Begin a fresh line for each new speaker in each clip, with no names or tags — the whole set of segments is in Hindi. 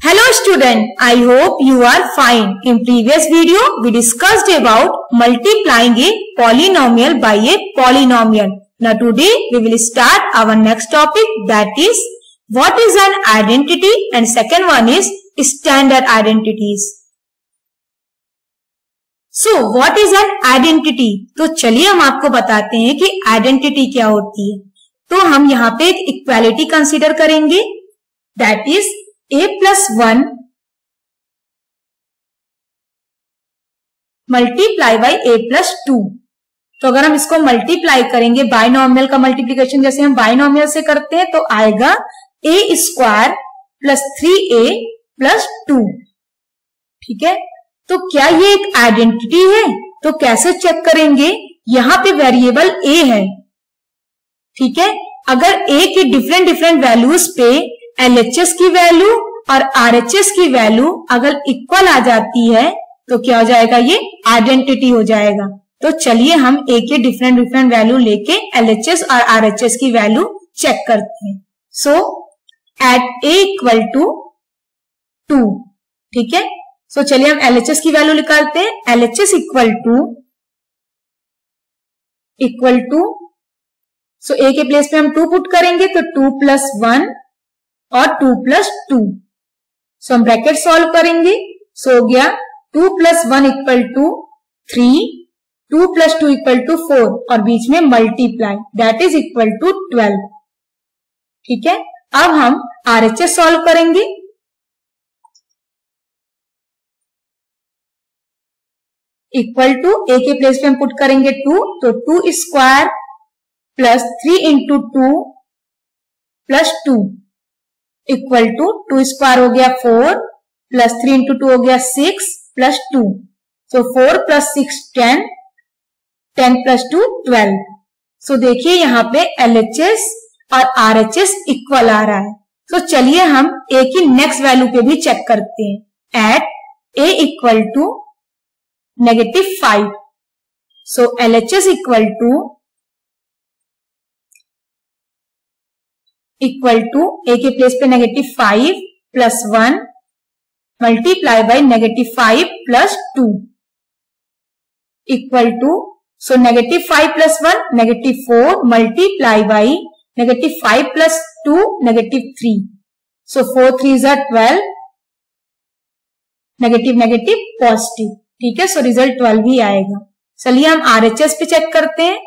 Hello student, I hope you are fine. In previous video, we discussed about multiplying a polynomial by a polynomial. Now today, we will start our next topic, that is, what is an identity, and second one is standard identities. So, what is an identity? तो चलिए हम आपको बताते हैं कि identity क्या होती है. तो हम यहाँ पे एक इक्वालिटी कंसीडर करेंगे, that is a plus 1 multiply by a plus 2. तो अगर हम इसको मल्टीप्लाई करेंगे बाइनोमियल का मल्टीप्लीकेशन जैसे हम बाइनोमियल से करते हैं तो आएगा a square plus 3a plus 2. ठीक है, तो क्या ये एक आइडेंटिटी है? तो कैसे चेक करेंगे? यहां पे वेरिएबल a है. ठीक है, अगर a की डिफरेंट वैल्यूज पे LHS की वैल्यू और RHS की वैल्यू अगर इक्वल आ जाती है तो क्या हो जाएगा? ये आइडेंटिटी हो जाएगा. तो चलिए हम A के डिफरेंट वैल्यू लेके LHS और RHS की वैल्यू चेक करते हैं. So at A equal to 2. ठीक है, सो चलिए हम LHS की वैल्यू निकालते हैं. LHS equal to so A के प्लेस पे हम 2 पुट करेंगे तो 2 प्लस 1 और 2 प्लस 2. सो हम ब्रैकेट सॉल्व करेंगे. सो हो गया 2 plus 1 equal to 3, 2 plus 2 equal to 4 और बीच में multiply that is equal to 12. ठीक है, अब हम RHS सॉल्व करेंगे. इक्वल टू A के प्लेस पे हम पुट करेंगे 2 तो 2 square plus 3 into 2 plus 2 equal to 2 square हो गया 4 प्लस 3 इंटू 2 हो गया 6 plus 2. So 4 plus 6 10, 10 plus 2 12. So देखिए यहाँ पे LHS और RHS इक्वल आ रहा है. सो चलिए हम A की नेक्स्ट वैल्यू पे भी चेक करते हैं. At A equal to -5. So LHS equal to A के प्लेस पे -5 plus 1 multiply by -5 plus 2 equal to so -5 plus 1 -4 multiply by -5 plus 2 -3. So 4 3 is 12 negative positive. ठीक है, सो रिजल्ट 12 ही आएगा. चलिए हम RHS पे चेक करते हैं.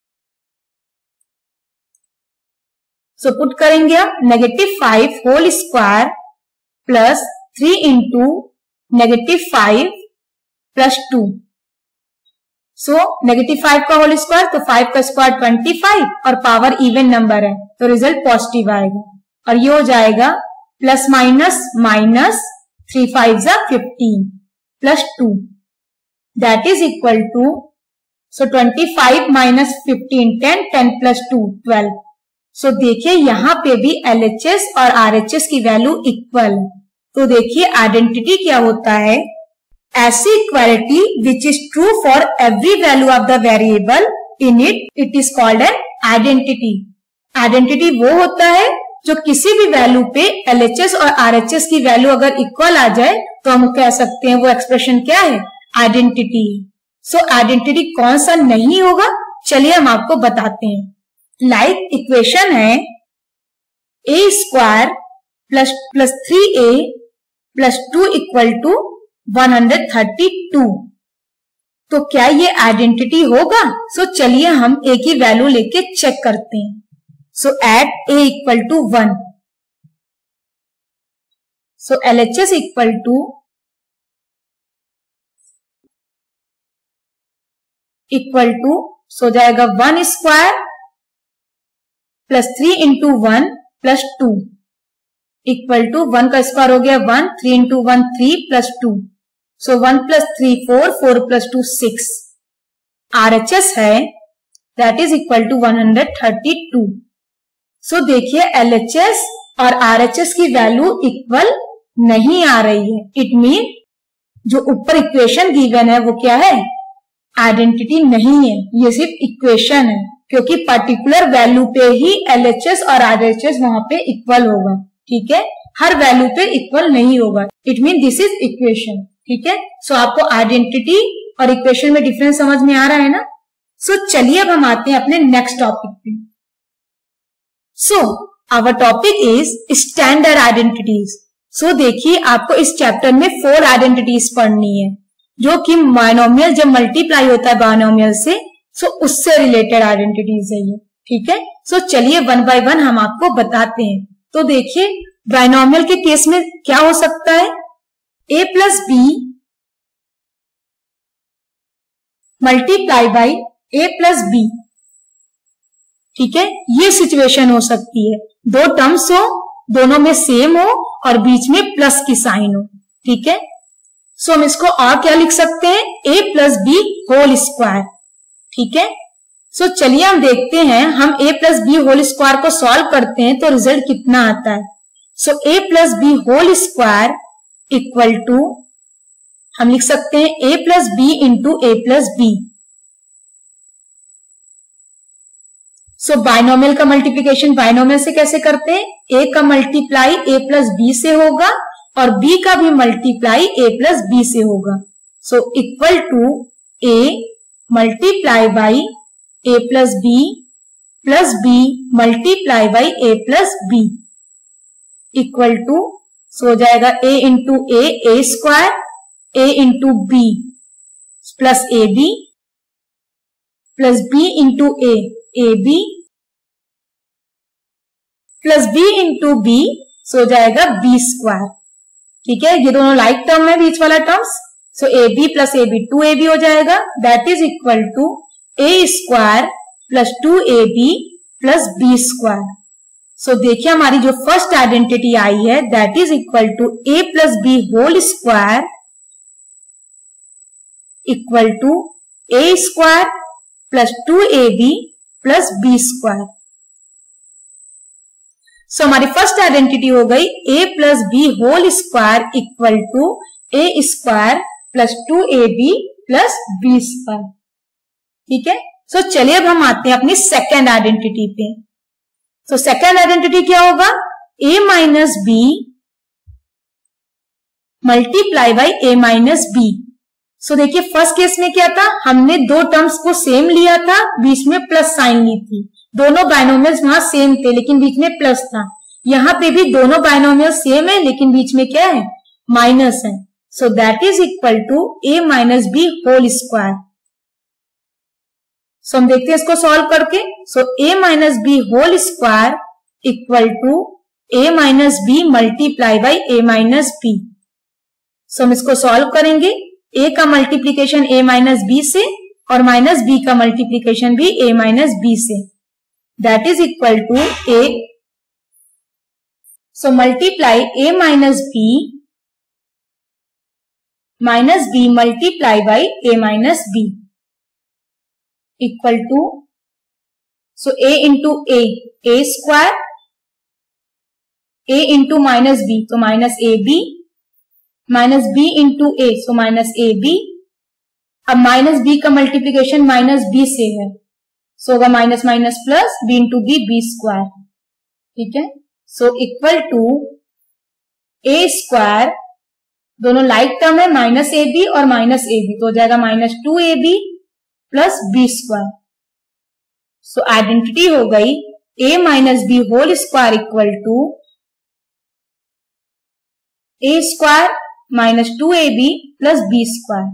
सो पुट करेंगे हम -5 whole square plus 3 into -5 plus 2. So -5 का होल स्क्वायर तो 5 का स्क्वायर 25 और पावर इवन नंबर है तो रिजल्ट पॉजिटिव आएगा. और ये हो जाएगा प्लस माइनस 3 5 जा 15 plus 2 that is equal to so 25 minus 15 10 plus 2 12. So देखिए यहाँ पे भी LHS और RHS की वैल्यू इक्वल है. तो देखिए आइडेंटिटी क्या होता है? ऐसी equality which is true for every value of the variable in it is called an identity. Identity वो होता है जो किसी भी वैल्यू पे LHS और RHS की वैल्यू अगर इक्वल आ जाए तो हम कह सकते हैं वो एक्सप्रेशन क्या है? आइडेंटिटी. सो आइडेंटिटी कौन सा नहीं होगा? चलिए हम आपको बताते हैं. लाइक इक्वेशन है a square plus 3a plus 2 equal to 132. तो क्या ये आइडेंटिटी होगा? सो चलिए हम a की वैल्यू लेके चेक करते हैं. So at a equal to 1. So LHS equal to so जाएगा 1 square plus 3 into 1 plus 2 equal to 1 का स्क्वायर हो गया 1 3 into 1 3 plus 2. So 1 plus 3 4 plus 2 6. RHS है that is equal to 132. So देखिए LHS और RHS की वैल्यू इक्वल नहीं आ रही है. इट मीन जो ऊपर इक्वेशन गिवन है वो क्या है? आइडेंटिटी नहीं है, ये सिर्फ इक्वेशन है क्योंकि पर्टिकुलर वैल्यू पे ही LHS और RHS वहां पे इक्वल होगा. ठीक है, हर वैल्यू पे इक्वल नहीं होगा। It mean this is equation. ठीक है, सो आपको आइडेंटिटी और इक्वेशन में डिफरेंस समझ में आ रहा है ना। सो चलिए अब हम आते हैं अपने नेक्स्ट टॉपिक पे। So our topic is standard identities. So देखिए, आपको इस चैप्टर में 4 आइडेंटिटीज पढ़नी है, जो कि बायनोमियल जब मल्टीप्लाई होता है बायनोमियल से, सो उससे रिलेटेड आइडेंटिटीज है ये। ठीक है, सो चलिए 1 बाय 1 हम आपको बताते हैं। तो देखिए, बायनोमियल के केस में क्या हो सकता है, a plus b multiply by a plus b. ठीक है, ये सिचुएशन हो सकती है, दो टर्म्स हो, दोनों में सेम हो और बीच में प्लस की साइन हो। ठीक है, सो हम इसको और क्या लिख सकते हैं, a plus b whole square. ठीक है, सो चलिए हम देखते हैं, हम a plus b whole square को सॉल्व करते हैं तो रिजल्ट कितना आता है। So a plus b whole square equal to, हम लिख सकते हैं a plus b into a plus b. So binomial का मल्टीप्लीकेशन बायनोमियल से कैसे करते हैं, a का मल्टीप्लाई a प्लस बी से होगा और b का भी मल्टीप्लाई a प्लस बी से होगा। So equal to a multiply by a plus b multiply by a plus b equal to, so हो जाएगा a into a square, a into b plus a b plus b into a b plus b into b, so हो जाएगा b स्क्वायर। ठीक है, ये दोनों लाइक टर्म है, बीच वाला terms. So a b plus a b 2ab हो जाएगा, that is equal to a square plus 2ab plus b square. So देखिए, हमारी जो फर्स्ट आइडेंटिटी आई है that is equal to a plus b whole square equal to a square plus 2ab plus b square. So हमारी फर्स्ट आइडेंटिटी हो गई a plus b whole square equal to a square plus 2ab plus b square. ठीक है, सो चलिए अब हम आते हैं अपनी सेकेंड आइडेंटिटी पे। सो सेकेंड आइडेंटिटी क्या होगा, a minus b multiply by a minus b. So देखिए, फर्स्ट केस में क्या था, हमने दो टर्म्स को सेम लिया था, बीच में प्लस साइन ली थी। दोनों बायनोमियल्स वहां सेम थे लेकिन बीच में प्लस था। यहाँ पे भी दोनों बायनोमियल सेम है लेकिन बीच में क्या है, माइनस है। So that is equal to a minus b whole square. So हम देखते हैं इसको सॉल्व करके। So a minus b whole square equal to a minus b multiply by a minus b. So हम इसको सॉल्व करेंगे, a का मल्टीप्लीकेशन a माइनस बी से और माइनस b का मल्टीप्लीकेशन भी a माइनस बी से, that is equal to a। So multiply a minus b multiply by a minus b equal to, so a into a square, a into minus b तो minus a b, minus b into a so minus a b. अब माइनस बी का मल्टीप्लीकेशन माइनस बी से है, सो होगा minus minus plus b into b square. ठीक है, so equal to a square, दोनों लाइक टर्म है, माइनस ए बी और माइनस ए बी तो हो जाएगा minus 2ab plus b square. So identity हो गई a minus b whole square equal to a square minus 2ab plus b square.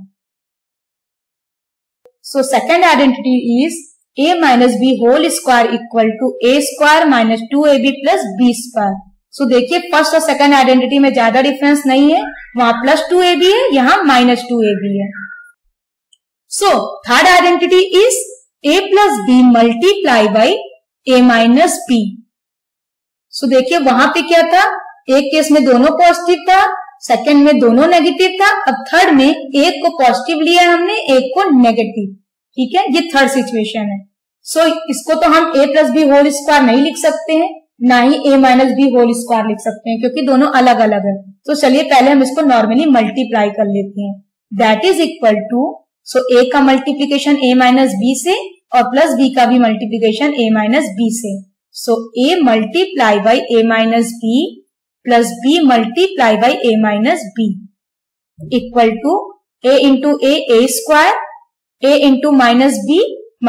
So second identity is a minus b whole square equal to a square minus 2ab plus b square. So देखिए, फर्स्ट और सेकेंड आइडेंटिटी में ज्यादा डिफरेंस नहीं है, वहां प्लस 2ab है, यहां माइनस 2ab है। So third identity is a plus b multiply by a minus b. So देखिए, वहां पे क्या था, एक केस में दोनों पॉजिटिव था, सेकंड में दोनों नेगेटिव था, अब थर्ड में एक को पॉजिटिव लिया हमने, एक को नेगेटिव। ठीक है, ये थर्ड सिचुएशन है। सो इसको तो हम a plus b whole square नहीं लिख सकते हैं, ना ही a minus b whole square लिख सकते हैं, क्योंकि दोनों अलग अलग है। तो चलिए पहले हम इसको नॉर्मली मल्टीप्लाई कर लेते हैं, that is equal to, so a का मल्टीप्लीकेशन a माइनस बी से और प्लस b का भी मल्टीप्लीकेशन a माइनस बी से। So a multiply by a minus b plus b multiply by a minus b equal to a into a square, a into minus b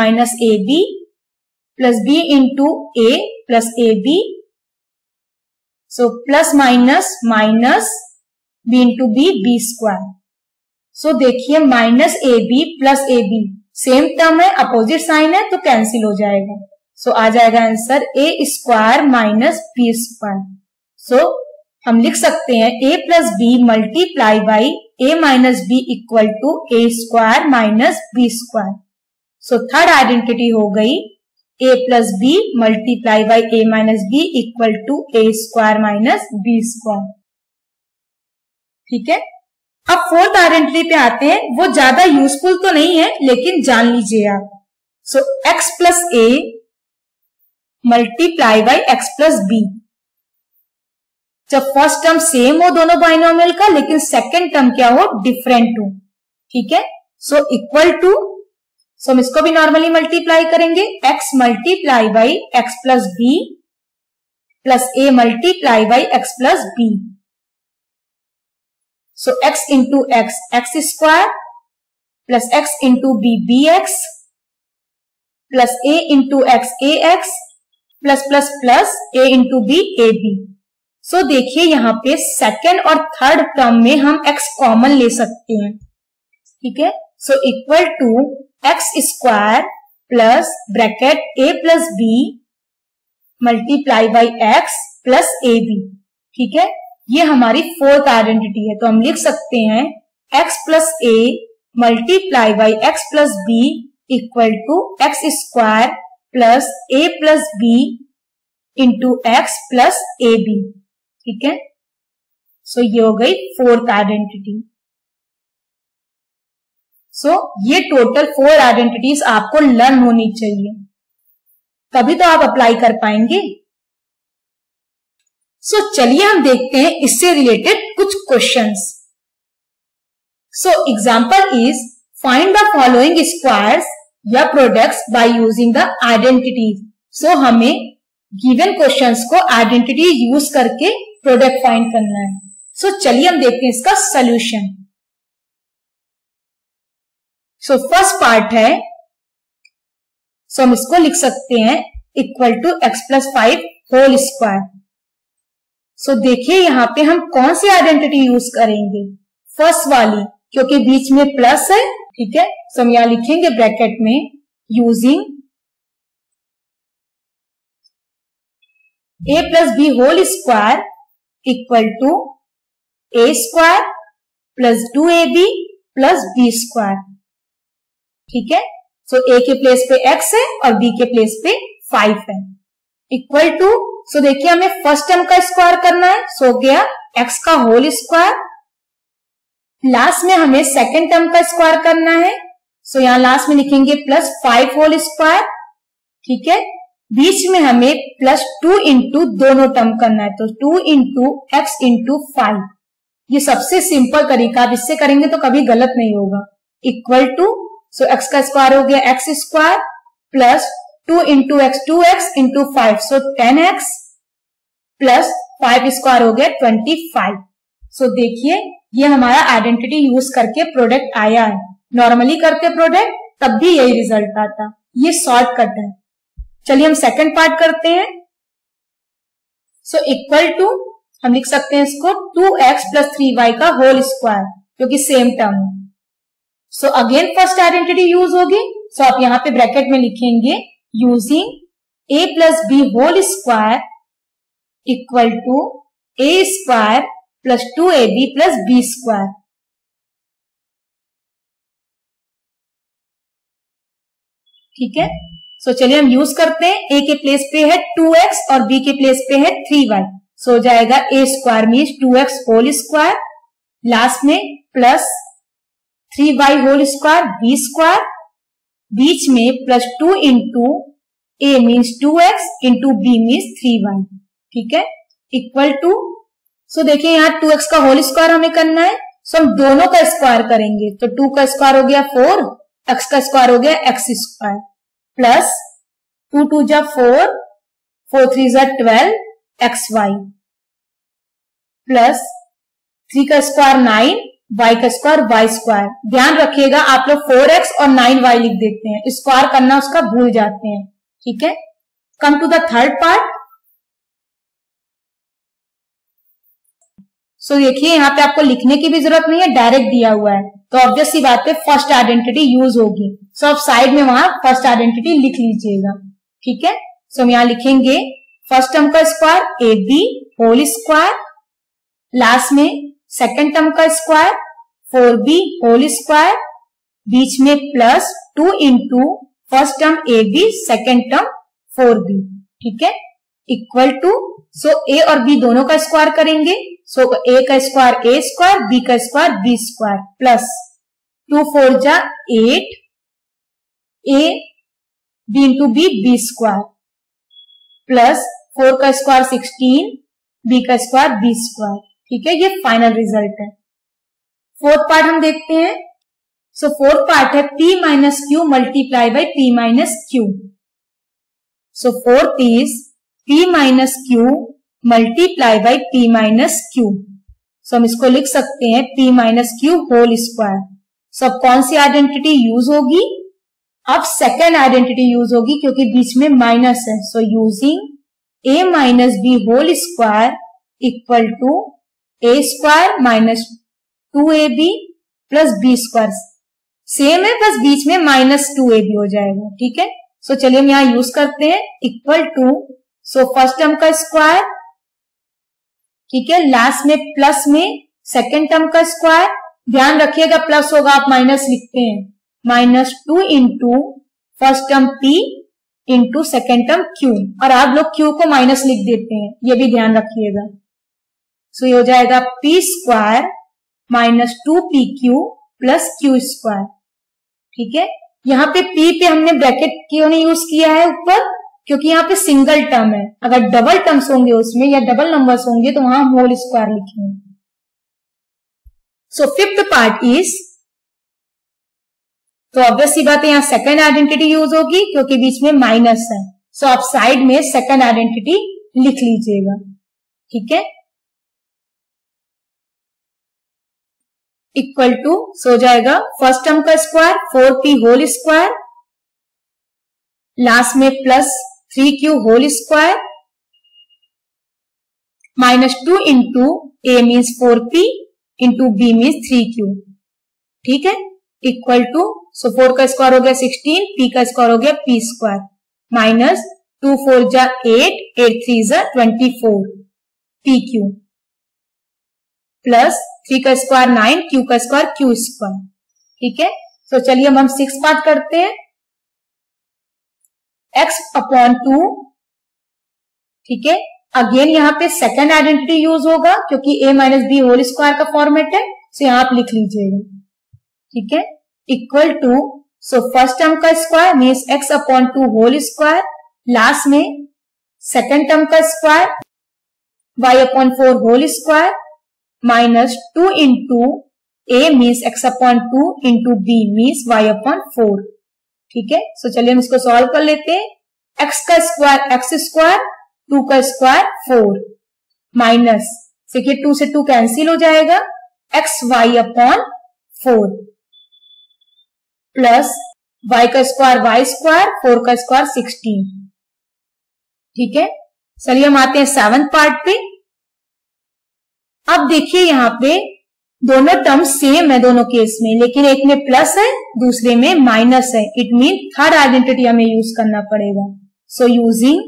plus b into a plus a b, so plus minus minus b into b square. So देखिए minus a b plus a b same term है, अपोजिट साइन है तो कैंसिल हो जाएगा। सो आ जाएगा answer a square minus b square. So हम लिख सकते हैं a plus b multiply by a minus b equal to a square minus b square. So third identity हो गई a plus b multiply by a minus b equal to a square minus b square. ठीक है, अब फोर्थ आइडेंटिटी पे आते हैं। वो ज्यादा यूजफुल तो नहीं है लेकिन जान लीजिए आप। So x plus a multiply by x plus b, जब फर्स्ट टर्म सेम हो दोनों बाइनोमियल का लेकिन सेकेंड टर्म क्या हो, डिफरेंट हो। ठीक है, सो इक्वल टू, सो हम इसको भी नॉर्मली मल्टीप्लाई करेंगे, x multiply by x plus b plus a multiply by x plus b. So x into x x square plus x into b x plus a into x a x plus plus plus a into b a b. So देखिए यहाँ पे सेकेंड और थर्ड टर्म में हम x कॉमन ले सकते हैं। ठीक है, so equal to x square plus bracket a plus b multiply by x plus a b. ठीक है, ये हमारी फोर्थ आइडेंटिटी है, तो हम लिख सकते हैं x plus a multiply by x plus b equal to x square plus a plus b into x plus a b. ठीक है, सो ये हो गई फोर्थ आइडेंटिटी। सो ये टोटल 4 आइडेंटिटीज आपको लर्न होनी चाहिए, तभी तो आप अप्लाई कर पाएंगे। सो चलिए हम देखते हैं इससे रिलेटेड कुछ questions. So example is find the following squares या products by using the identities. So हमें गिवन क्वेश्चंस को आइडेंटिटी यूज करके प्रोडक्ट फाइंड करना है। सो चलिए हम देखते हैं इसका सोल्यूशन। सो फर्स्ट पार्ट है, सो हम इसको लिख सकते हैं equal to x plus 5 whole square. So देखिए यहाँ पे हम कौन सी आइडेंटिटी यूज करेंगे, फर्स्ट वाली, क्योंकि बीच में प्लस है। ठीक है, सो हम यहां लिखेंगे ब्रैकेट में using a plus b whole square equal to a square plus 2ab plus b square. ठीक है, सो ए के प्लेस पे x है और b के प्लेस पे 5 है इक्वल टू, सो देखिए हमें फर्स्ट टर्म का स्क्वायर करना है, सो हो गया x का होल स्क्वायर। लास्ट में हमें सेकेंड टर्म का स्क्वायर करना है, सो यहां लास्ट में लिखेंगे प्लस 5 होल स्क्वायर। ठीक है, बीच में हमें प्लस 2 इंटू दोनों टर्म करना है, तो 2 इंटू एक्स इंटू 5। ये सबसे सिंपल तरीका, आप इससे करेंगे तो कभी गलत नहीं होगा। इक्वल टू, सो एक्स का स्क्वायर हो गया x square plus 2 into x 2x into 5, so 10x plus 5 square हो गया 25। सो देखिए ये हमारा आइडेंटिटी यूज करके प्रोडक्ट आया है। नॉर्मली करते प्रोडक्ट तब भी यही रिजल्ट आता, ये शॉर्टकट है। चलिए हम सेकंड पार्ट करते हैं। सो इक्वल टू, हम लिख सकते हैं इसको 2x प्लस 3y का होल स्क्वायर, क्योंकि सेम टर्म है। So again first identity use होगी, सो आप यहां पे ब्रैकेट में लिखेंगे using a plus b whole square equal to a square plus 2ab plus b square. ठीक है, सो चलिए हम यूज करते हैं। a के प्लेस पे है 2x और b के प्लेस पे है 3y, सो हो जाएगा a square means 2x whole square, last में plus 3y whole square b square, बीच में plus 2 into a means 2x into b means 3y। ठीक है, इक्वल टू, सो देखिए यहाँ 2x का होल स्क्वायर हमें करना है, सो हम दोनों का स्क्वायर करेंगे, तो 2 का स्क्वायर हो गया 4, x का स्क्वायर हो गया x स्क्वायर प्लस 2 2 जा 4, 4 3 जा 12 xy। प्लस 3 का स्क्वायर 9 y का स्क्वायर y स्क्वायर। ध्यान रखिएगा आप लोग 4x और 9y लिख देते हैं, स्क्वायर करना उसका भूल जाते हैं। ठीक है, come to the third part. So देखिए यहाँ पे आपको लिखने की भी जरूरत नहीं है, डायरेक्ट दिया हुआ है, तो ऑब्वियस सी बात है फर्स्ट आइडेंटिटी यूज होगी। सो आप साइड में वहां फर्स्ट आइडेंटिटी लिख लीजिएगा। ठीक है, सो हम यहाँ लिखेंगे फर्स्ट टर्म का square a b whole square, last में सेकेंड टर्म का स्क्वायर 4b होल स्क्वायर, बीच में plus 2 into first term a b second term 4b। ठीक है, इक्वल टू, सो ए और बी दोनों का स्क्वायर करेंगे, सो ए का स्क्वायर ए स्क्वायर, बी का स्क्वायर बी स्क्वायर, प्लस 2 4 जा 8 a b into b b square, plus 4 का स्क्वायर 16 बी का स्क्वायर बी स्क्वायर। ठीक है, ये फाइनल रिजल्ट है। फोर्थ पार्ट हम देखते हैं। सो फोर्थ पार्ट है p minus q multiply by p minus q. So fourth is p minus q multiply by p minus q. So हम इसको लिख सकते हैं p minus q whole square. So अब कौन सी आइडेंटिटी यूज होगी? अब सेकेंड आइडेंटिटी यूज होगी क्योंकि बीच में माइनस है। So using a minus b whole square equal to a square minus 2ab plus b square. Same है, बस बीच में माइनस 2ab हो जाएगा। ठीक है, सो चलिए हम यहां यूज करते हैं equal to, so first term का स्क्वायर, ठीक है, लास्ट में प्लस में सेकेंड टर्म का स्क्वायर। ध्यान रखिएगा प्लस होगा आप माइनस लिखते हैं, minus 2 into first term p into second term q, और आप लोग q को माइनस लिख देते हैं, ये भी ध्यान रखिएगा। सो ये हो जाएगा p square minus 2pq plus q square. ठीक है, यहाँ पे p पे हमने ब्रैकेट क्यों नहीं यूज किया है ऊपर? क्योंकि यहाँ पे सिंगल टर्म है, अगर डबल टर्म्स होंगे उसमें या डबल नंबर्स होंगे तो वहां होल स्क्वायर लिखेंगे। सो फिफ्थ पार्ट इज, तो ऑब्वियस सी बात है यहाँ सेकेंड आइडेंटिटी यूज होगी क्योंकि बीच में माइनस है। सो आप साइड में सेकेंड आइडेंटिटी लिख लीजिएगा। ठीक है, इक्वल टू, सो जाएगा फर्स्ट टर्म का square 4p whole square, last में plus 3q whole square, minus 2 into a means 4p into b means 3q। ठीक है, इक्वल टू, सो 4 का स्क्वायर हो गया 16, p का स्क्वायर हो गया p स्क्वायर, माइनस 2 4 जा 8, 8 3 जा 24 pq, प्लस 3 का स्क्वायर 9, q का स्क्वायर q स्क्वायर। ठीक है, तो चलिए हम 6 पार्ट करते हैं। x अपॉन 2, ठीक है, अगेन यहाँ पे सेकेंड आइडेंटिटी यूज होगा क्योंकि a minus b whole square का फॉर्मेट है, सो यहाँ आप लिख लीजिएगा। ठीक है, equal to, so first term का square means x upon 2 whole square, last में सेकेंड टर्म का square y upon 4 whole square, minus 2 into a means x upon 2 into b means y upon 4। ठीक है, सो चलिए हम इसको सॉल्व कर लेते हैं। x का स्क्वायर x स्क्वायर, 2 का स्क्वायर 4, माइनस, देखिए 2 से 2 कैंसिल हो जाएगा, x y upon 4, plus y का स्क्वायर y स्क्वायर, 4 का स्क्वायर 16। ठीक है, चलिए हम आते हैं 7th पार्ट पे। अब देखिए यहाँ पे दोनों टर्म सेम है दोनों केस में, लेकिन एक में प्लस है दूसरे में माइनस है। इट मीन थर्ड आइडेंटिटी हमें यूज करना पड़ेगा। So using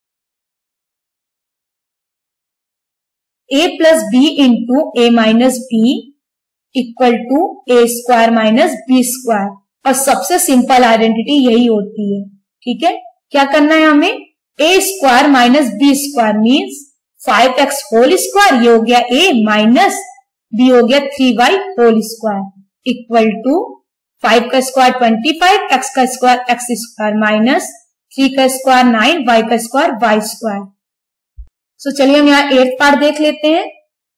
a plus b into a minus b equal to a square minus b square, और सबसे सिंपल आइडेंटिटी यही होती है। ठीक है, क्या करना है हमें? a square minus b square means 5x whole square, ये हो गया a, माइनस b हो गया 3y whole square equal to 5 का स्क्वायर 25, x का स्क्वायर x स्क्वायर माइनस 3 का स्क्वायर 9, y का स्क्वायर y स्क्वायर। सो चलिए हम यहाँ 8th पार्ट देख लेते हैं।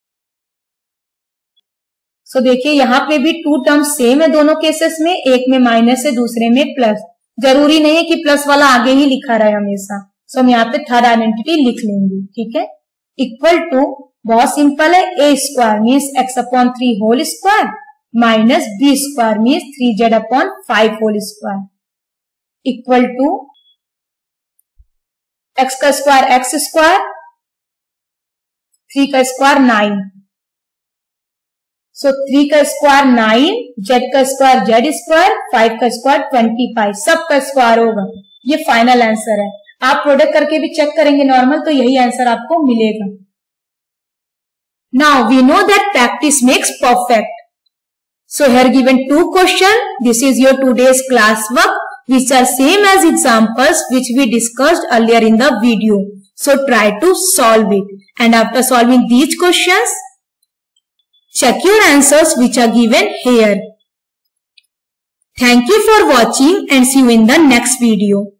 सो देखिए यहाँ पे भी 2 टर्म्स सेम है दोनों केसेस में, एक में माइनस है दूसरे में प्लस। जरूरी नहीं है कि प्लस वाला आगे ही लिखा रहे हमेशा, सो हम यहाँ पे थर्ड आइडेंटिटी लिख लेंगे। ठीक है, इक्वल टू, बहुत सिंपल है, a square means x upon 3 whole square minus b square means 3z upon 5 whole square equal to x का स्क्वायर x स्क्वायर, 3 का स्क्वायर 9, सो 3 का स्क्वायर 9, z का स्क्वायर z स्क्वायर, 5 का स्क्वायर 25, सब का स्क्वायर होगा। ये फाइनल आंसर है। आप प्रोडक्ट करके भी चेक करेंगे नॉर्मल तो यही आंसर आपको मिलेगा। Now we know that practice makes perfect. So here given 2 questions. This is your today's class work which are same as examples which we discussed earlier in the video. So try to solve it. And after solving these questions, check your answers which are given here. Thank you for watching and see you in the next video.